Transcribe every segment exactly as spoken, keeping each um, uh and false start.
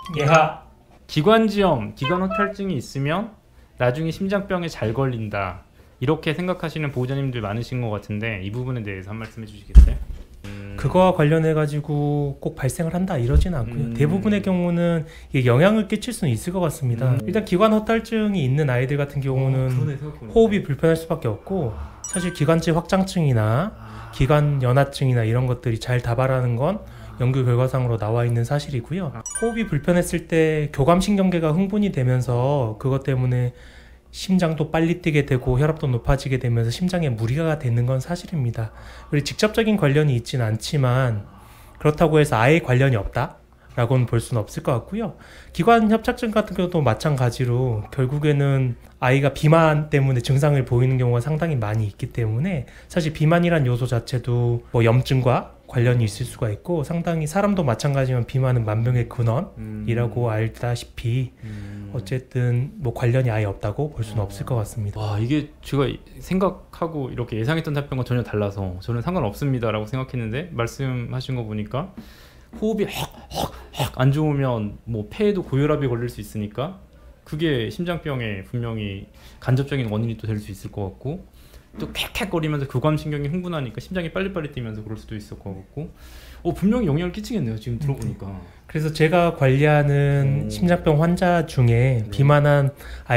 예하. 기관지염, 기관호탈증이 있으면 나중에 심장병에 잘 걸린다, 이렇게 생각하시는 보호자님들 많으신 것 같은데 이 부분에 대해서 한 말씀 해주시겠어요? 음... 그거와 관련해 가지고 꼭 발생을 한다 이러지는 않고요. 음... 대부분의 경우는 이게 영향을 끼칠 수는 있을 것 같습니다. 음... 일단 기관호탈증이 있는 아이들 같은 경우는 어, 그러네, 호흡이 불편할 수밖에 없고, 사실 기관지 확장증이나 아... 기관연화증이나 이런 것들이 잘 다발하는 건 연구 결과상으로 나와 있는 사실이고요. 호흡이 불편했을 때 교감신경계가 흥분이 되면서 그것 때문에 심장도 빨리 뛰게 되고 혈압도 높아지게 되면서 심장에 무리가 되는 건 사실입니다. 그리고 직접적인 관련이 있지는 않지만 그렇다고 해서 아예 관련이 없다 라고는 볼 수는 없을 것 같고요. 기관협착증 같은 경우도 마찬가지로 결국에는 아이가 비만 때문에 증상을 보이는 경우가 상당히 많이 있기 때문에 사실 비만이란 요소 자체도 뭐 염증과 관련이 있을 수가 있고, 상당히 사람도 마찬가지지만 비만은 만병의 근원이라고 음. 알다시피 음. 어쨌든 뭐 관련이 아예 없다고 볼 수는 어. 없을 것 같습니다. 와, 이게 제가 생각하고 이렇게 예상했던 답변과 전혀 달라서 저는 상관없습니다 라고 생각했는데 말씀하신 거 보니까 호흡이 헉헉헉 안 좋으면 뭐 폐에도 고혈압이 걸릴 수 있으니까 그게 심장병에 분명히 간접적인 원인이 또 될 수 있을 것 같고, 또 쾌쾌거리면서 교감신경이 흥분하니까 심장이 빨리빨리 뛰면서 그럴 수도 있을 것 같고, 어, 분명히 영향을 끼치겠네요 지금 들어보니까. 그래서 제가 관리하는 오. 심장병 환자 중에 네. 비만한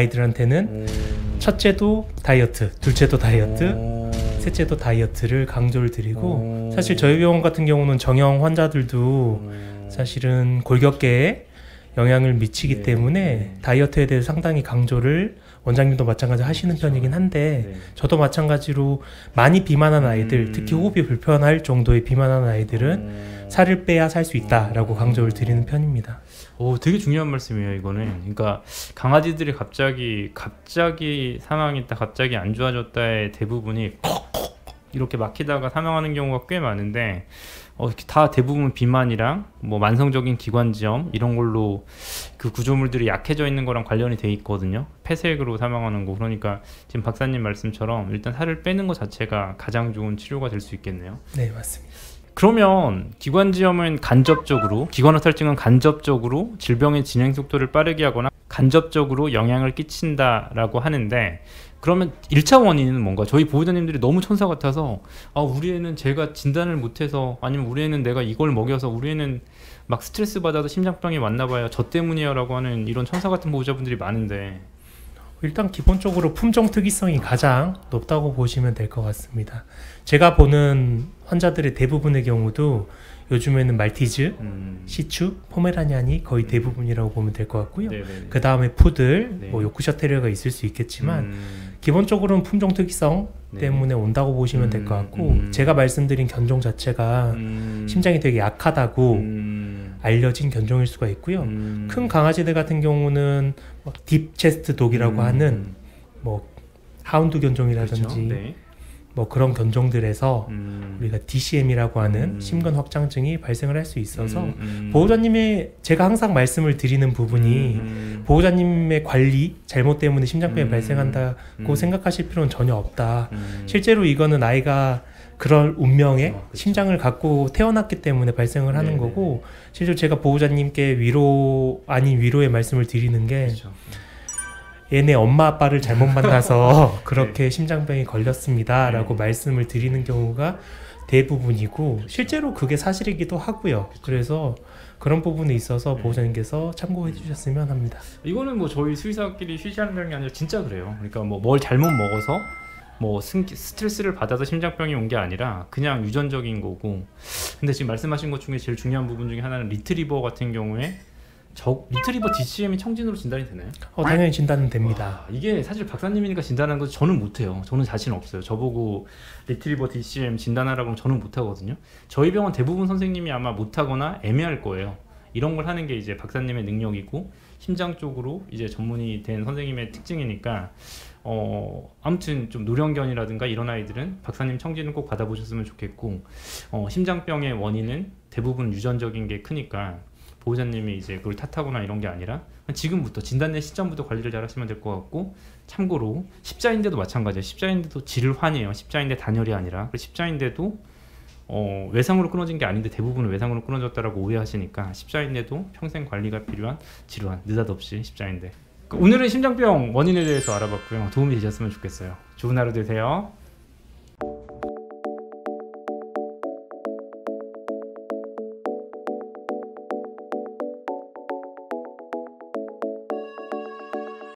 아이들한테는 오. 첫째도 다이어트, 둘째도 다이어트, 오. 셋째도 다이어트를 강조를 드리고, 오. 사실 저희 병원 같은 경우는 정형 환자들도 오. 사실은 골격계에 영향을 미치기 네. 때문에 네. 다이어트에 대해서 상당히 강조를 원장님도 마찬가지로 하시는 그렇죠. 편이긴 한데 네. 저도 마찬가지로 많이 비만한 아이들, 음... 특히 호흡이 불편할 정도의 비만한 아이들은 음... 살을 빼야 살 수 있다라고 음... 강조를 드리는 편입니다. 오, 되게 중요한 말씀이에요 이거는. 그러니까 강아지들이 갑자기 갑자기 상황이 있다, 갑자기 안 좋아졌다의 대부분이 이렇게 막히다가 사망하는 경우가 꽤 많은데, 어, 다 대부분 비만이랑 뭐 만성적인 기관지염 이런 걸로 그 구조물들이 약해져 있는 거랑 관련이 돼 있거든요. 폐색으로 사망하는 거. 그러니까 지금 박사님 말씀처럼 일단 살을 빼는 것 자체가 가장 좋은 치료가 될 수 있겠네요. 네, 맞습니다. 그러면 기관지염은 간접적으로, 기관호탈증은 간접적으로 질병의 진행 속도를 빠르게 하거나 간접적으로 영향을 끼친다라고 하는데, 그러면 일 차 원인은 뭔가? 저희 보호자님들이 너무 천사 같아서 아, 우리 애는 제가 진단을 못해서, 아니면 우리 애는 내가 이걸 먹여서, 우리 애는 막 스트레스 받아서 심장병이 왔나 봐요, 저 때문이에요 라고 하는 이런 천사 같은 보호자분들이 많은데, 일단 기본적으로 품종 특이성이 가장 높다고 보시면 될 것 같습니다. 제가 보는 환자들의 대부분의 경우도 요즘에는 말티즈, 음. 시추, 포메라니안이 거의 대부분이라고 보면 될 것 같고요. 그 다음에 푸들, 네. 뭐 요크셔 테리어가 있을 수 있겠지만 음. 기본적으로는 품종 특이성 네. 때문에 온다고 보시면 될 것 같고, 음. 제가 말씀드린 견종 자체가 음. 심장이 되게 약하다고 음. 알려진 견종일 수가 있고요. 음. 큰 강아지들 같은 경우는 딥 체스트 독이라고 음. 하는 뭐 하운드 견종이라든지 그렇죠? 네. 뭐 그런 견종들에서 음. 우리가 디씨엠이라고 하는 음. 심근 확장증이 발생을 할 수 있어서 음. 음. 보호자님의, 제가 항상 말씀을 드리는 부분이 음. 보호자님의 관리 잘못 때문에 심장병이 음. 발생한다고 음. 생각하실 필요는 전혀 없다. 음. 실제로 이거는 아이가 그럴 운명의 어, 그렇죠. 심장을 갖고 태어났기 때문에 발생을 하는 네네네. 거고, 실제로 제가 보호자님께 위로 아닌 위로의 말씀을 드리는 게 그렇죠. 얘네 엄마 아빠를 잘못 만나서 그렇게 네. 심장병이 걸렸습니다 라고 네. 말씀을 드리는 경우가 대부분이고, 그렇죠. 실제로 그게 사실이기도 하고요. 그렇죠. 그래서 그런 부분에 있어서 네. 보호자님께서 참고해 주셨으면 합니다. 이거는 뭐 저희 수의사끼리 쉬쉬하는 게 아니라 진짜 그래요. 그러니까 뭐 뭘 잘못 먹어서 뭐 스트레스를 받아서 심장병이 온 게 아니라 그냥 유전적인 거고. 근데 지금 말씀하신 것 중에 제일 중요한 부분 중에 하나는 리트리버 같은 경우에 저 리트리버 디씨엠이 청진으로 진단이 되나요? 어, 당연히 진단은 됩니다. 와, 이게 사실 박사님이니까 진단하는 거 저는 못해요. 저는 자신 없어요. 저보고 리트리버 디씨엠 진단하라고 하면 저는 못하거든요. 저희 병원 대부분 선생님이 아마 못하거나 애매할 거예요. 이런 걸 하는 게 이제 박사님의 능력이고 심장 쪽으로 이제 전문이 된 선생님의 특징이니까, 어, 아무튼 좀 노령견이라든가 이런 아이들은 박사님 청진을 꼭 받아보셨으면 좋겠고, 어, 심장병의 원인은 대부분 유전적인 게 크니까 보호자님이 이제 그걸 탓하거나 이런 게 아니라 지금부터 진단된 시점부터 관리를 잘 하시면 될 것 같고, 참고로 십자인대도 마찬가지예요. 십자인대도 질환이에요. 십자인대 단열이 아니라. 십자인대도 어, 외상으로 끊어진 게 아닌데 대부분은 외상으로 끊어졌다라고 오해하시니까 십자인대도 평생 관리가 필요한 질환, 느닷없이 십자인대. 오늘은 심장병 원인에 대해서 알아봤고요. 도움이 되셨으면 좋겠어요. 좋은 하루 되세요.